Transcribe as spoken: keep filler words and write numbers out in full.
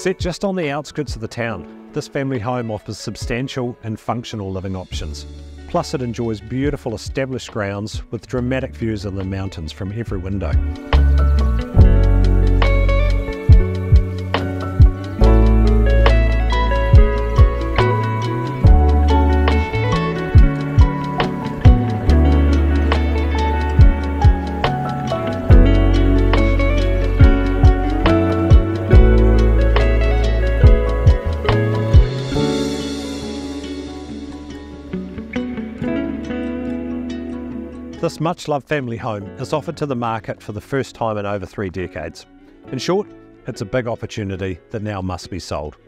Set just on the outskirts of the town, this family home offers substantial and functional living options. Plus it enjoys beautiful established grounds with dramatic views of the mountains from every window. This much-loved family home is offered to the market for the first time in over three decades. In short, it's a big opportunity that now must be sold.